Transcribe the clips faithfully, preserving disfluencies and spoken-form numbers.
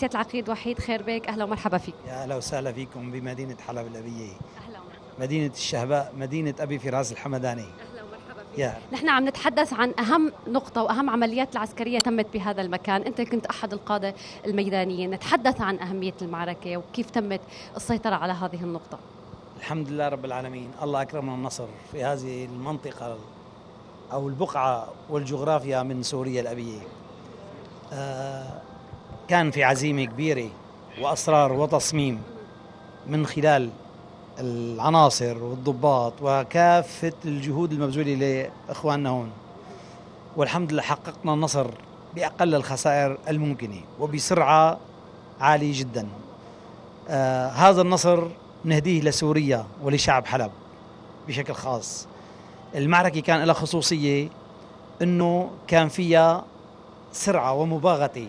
سيادة العقيد وحيد خيربيك، أهلا ومرحبا فيك. يا أهلا وسهلا فيكم بمدينة حلب الأبية. أهلا ومرحبا. مدينة الشهباء، مدينة أبي فراس الحمداني. أهلا ومرحبا فيك. يا نحن عم نتحدث عن أهم نقطة وأهم عمليات العسكرية تمت بهذا المكان، أنت كنت أحد القادة الميدانيين، نتحدث عن أهمية المعركة وكيف تمت السيطرة على هذه النقطة. الحمد لله رب العالمين، الله أكرمنا النصر في هذه المنطقة أو البقعة والجغرافيا من سوريا الأبية. آه كان في عزيمة كبيرة وأصرار وتصميم من خلال العناصر والضباط وكافة الجهود المبذولة لإخواننا هون، والحمد لله حققنا النصر بأقل الخسائر الممكنة وبسرعة عالية جدا. آه هذا النصر نهديه لسوريا ولشعب حلب بشكل خاص. المعركة كان لها خصوصية أنه كان فيها سرعة ومباغتة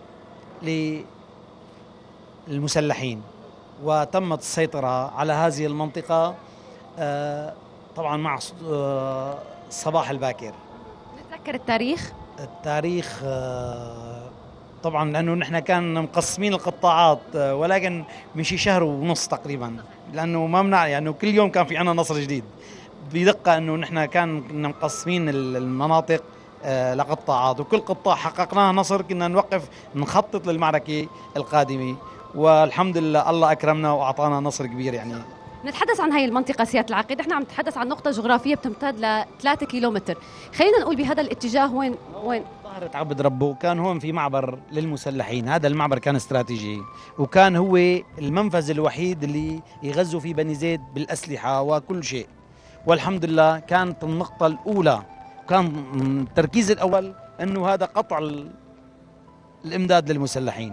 للمسلحين، وتمت السيطرة على هذه المنطقة آه طبعا مع آه الصباح الباكر. نتذكر التاريخ؟ التاريخ آه طبعا لأنه نحن كان مقسمين القطاعات، آه ولكن من شي شهر ونص تقريبا، لأنه ما منع يعني كل يوم كان في عنا نصر جديد. بدقة أنه نحن كان كنا مقسمين المناطق آه لقطاعات، وكل قطاع حققناها نصر. كنا نوقف نخطط للمعركة القادمة، والحمد لله الله أكرمنا وأعطانا نصر كبير. يعني نتحدث عن هاي المنطقة سيادة العقيد، احنا عم نتحدث عن نقطة جغرافية بتمتد ل ثلاثة كيلومتر، خلينا نقول بهذا الاتجاه وين وين ظهرت عبد ربه. كان هون في معبر للمسلحين، هذا المعبر كان استراتيجي، وكان هو المنفذ الوحيد اللي يغزوا فيه بني زيد بالأسلحة وكل شيء. والحمد لله كانت النقطة الأولى، كان التركيز الأول أنه هذا قطع الإمداد للمسلحين،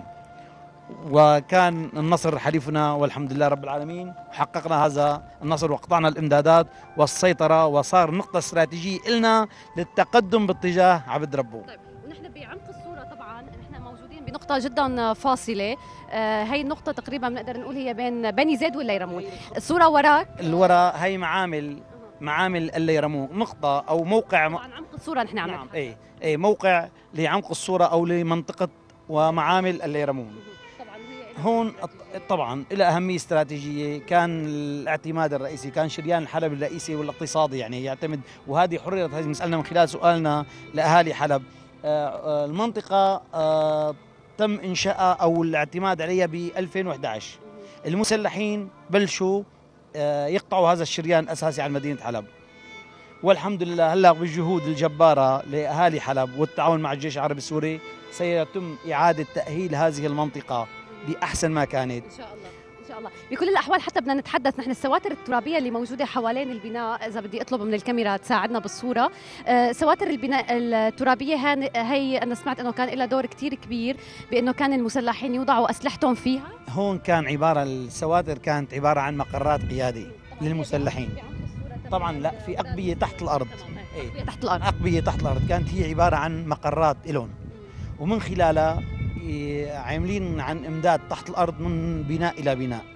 وكان النصر حليفنا والحمد لله رب العالمين. حققنا هذا النصر وقطعنا الإمدادات والسيطرة، وصار نقطة استراتيجية لنا للتقدم باتجاه عبد ربه. طيب، ونحن بعمق الصورة طبعا نحن موجودين بنقطة جدا فاصلة، آه هي النقطة تقريبا بنقدر نقول هي بين بني زيد والليرمون. الصورة وراك الوراء هي معامل معامل الليرمون، نقطة أو موقع عن عمق الصورة نحن عم نعم اي اي موقع لعمق الصورة أو لمنطقة ومعامل الليرمون. هون طبعا إلى أهمية استراتيجية، كان الاعتماد الرئيسي، كان شريان الحلب الرئيسي والاقتصادي يعني يعتمد، وهذه حررت هذه المسألة من خلال سؤالنا لأهالي حلب. المنطقة تم إنشاءها أو الاعتماد عليها ب ألفين وإحدى عشر. المسلحين بلشوا يقطعوا هذا الشريان الأساسي على مدينة حلب، والحمد لله هلا بالجهود الجبارة لأهالي حلب والتعاون مع الجيش العربي السوري سيتم إعادة تأهيل هذه المنطقة بأحسن ما كانت إن شاء الله. إن شاء الله بكل الأحوال. حتى بدنا نتحدث نحن السواتر الترابية اللي موجودة حوالين البناء، إذا بدي أطلب من الكاميرا تساعدنا بالصورة. آه سواتر البناء الترابية هي أنا سمعت أنه كان لها دور كتير كبير بأنه كان المسلحين يوضعوا أسلحتهم فيها. هون كان عبارة السواتر كانت عبارة عن مقرات قيادة للمسلحين. طبعا لا، في أقبية تحت الأرض. أقبية تحت الأرض. أقبية تحت الأرض كانت هي عبارة عن مقرات إلون، ومن خلالها عاملين عن إمداد تحت الأرض من بناء إلى بناء.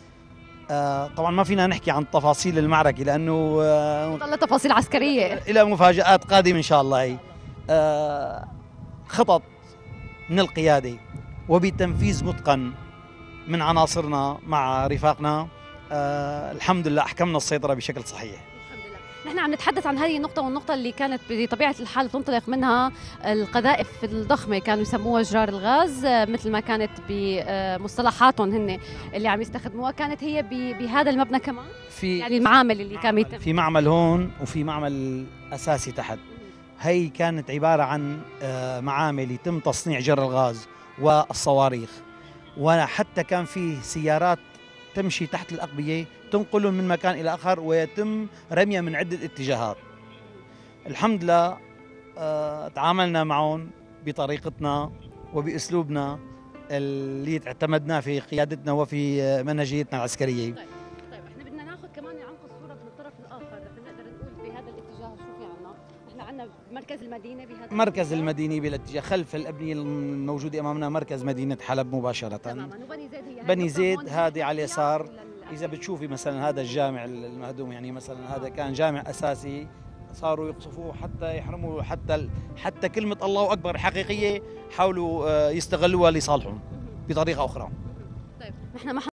آه طبعا ما فينا نحكي عن تفاصيل المعركة لأنه آه تفاصيل عسكرية، إلى مفاجآت قادمة إن شاء الله. آه خطط من القيادة وبتنفيذ متقن من عناصرنا مع رفاقنا. آه الحمد لله أحكمنا السيطرة بشكل صحيح. نحن عم نتحدث عن هذه النقطة، والنقطة اللي كانت بطبيعة الحال بتنطلق منها القذائف الضخمة، كانوا يسموها جرار الغاز مثل ما كانت بمصطلحاتهم هن اللي عم يستخدموها، كانت هي بهذا المبنى كمان، في يعني المعامل اللي كان يتم في معمل هون وفي معمل أساسي تحت. هي كانت عبارة عن معامل يتم تصنيع جرار الغاز والصواريخ، وحتى كان فيه سيارات تمشي تحت الأقبية تنقلهم من مكان إلى آخر ويتم رميها من عدة اتجاهات. الحمد لله آه تعاملنا معهم بطريقتنا وبأسلوبنا اللي اعتمدناه في قيادتنا وفي منهجيتنا العسكرية. طيب طيب احنا بدنا ناخذ كمان عمق الصورة من الطرف الآخر، رح نقدر نقول بهذا الاتجاه شو في عنا. احنا عندنا مركز المدينة بهذا مركز المدينة بالاتجاه خلف الأبنية الموجودة أمامنا مركز مدينة حلب مباشرة. تماما. وبني زيد هي بني زيد هذه على اليسار. إذا بتشوفي مثلا هذا الجامع المهدوم، يعني مثلا هذا كان جامع أساسي صاروا يقصفوه حتى يحرموا، حتى حتى كلمة الله أكبر حقيقية حاولوا يستغلوها لصالحهم. بطريقة أخرى. طيب نحن ما